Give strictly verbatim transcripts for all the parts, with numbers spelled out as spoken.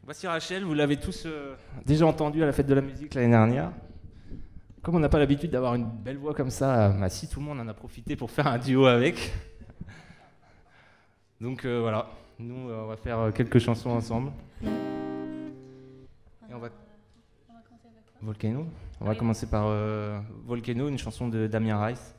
Voici Rachel, vous l'avez tous euh, déjà entendu à la fête de la musique l'année dernière. Comme on n'a pas l'habitude d'avoir une belle voix comme ça, bah si, tout le monde en a profité pour faire un duo avec. Donc euh, voilà, nous euh, on va faire quelques chansons ensemble. Et on va... Volcano. On va commencer par euh, Volcano, une chanson de Damien Rice.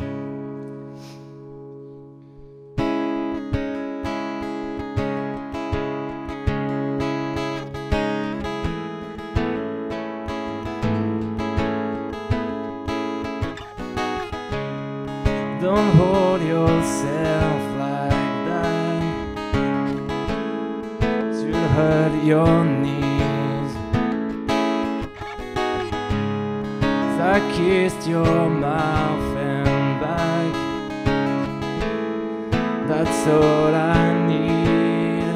Don't hold yourself like that to hurt your knees. As I kissed your mouth and back, that's all I need.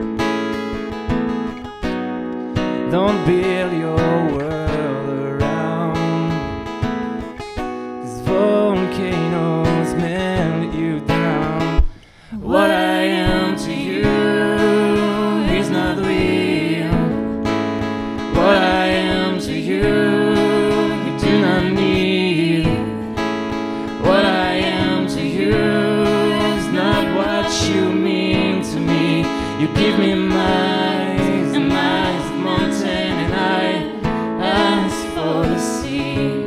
Don't build your world around, 'cause volcanoes melt you down. What I am to you is not real. What I am to you, you do not need. What I am to you is not what you mean to me. You give me miles and miles of mountain, and I ask for the sea.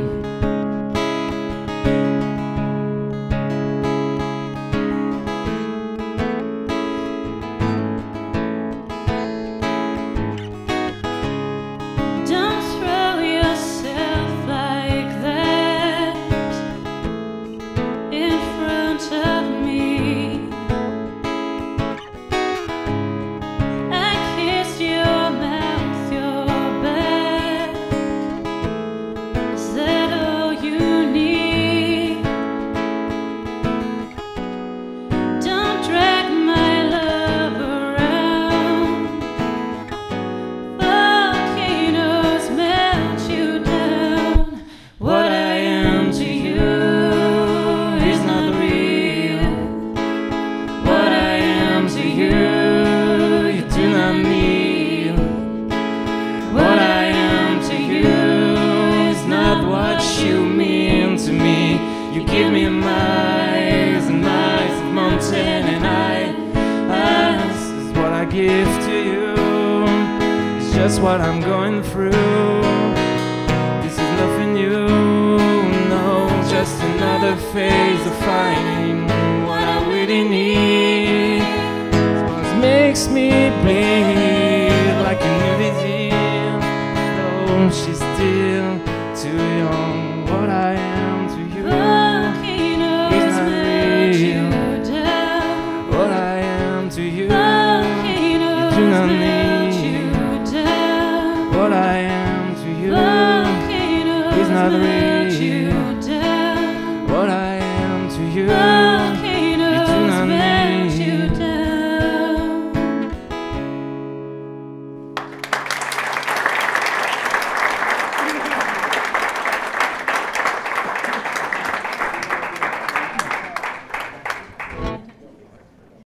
You give me miles and miles of mountain, and I ask, is what I give to you. It's just what I'm going through. This is nothing new, no, just another phase of finding what I really need. It's what makes me bleed like a new disease. Though she's still too young. What I am to you is not real. What I am to you, you do not need. What I am to you is not real. What I am to you